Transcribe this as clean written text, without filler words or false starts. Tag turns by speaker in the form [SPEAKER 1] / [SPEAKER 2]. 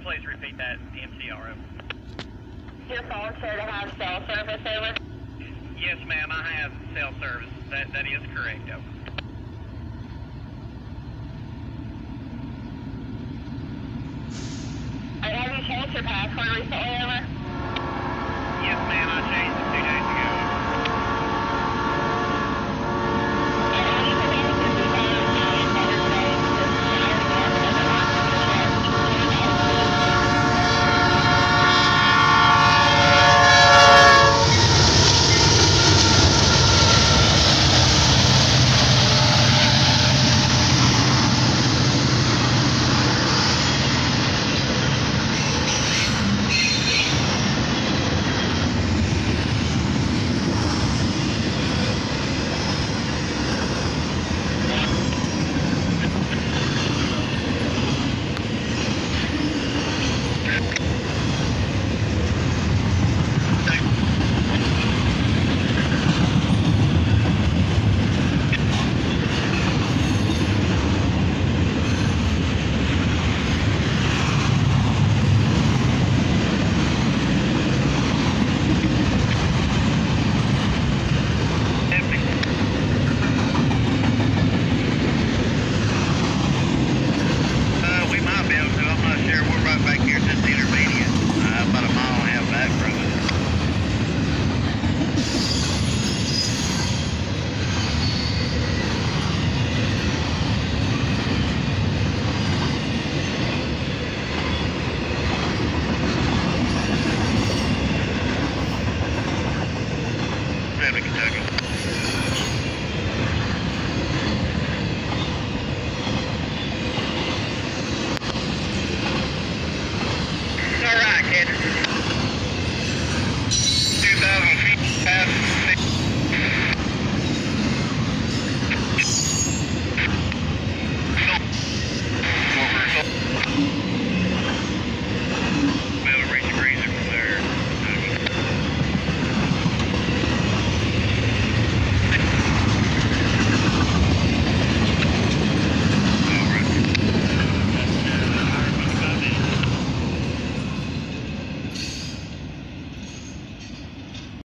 [SPEAKER 1] please repeat that, MCR, over.
[SPEAKER 2] Your phone sure to have cell service, over?
[SPEAKER 1] Yes, ma'am, I have cell service. That is correct, over.
[SPEAKER 2] Have you changed your password recently, over?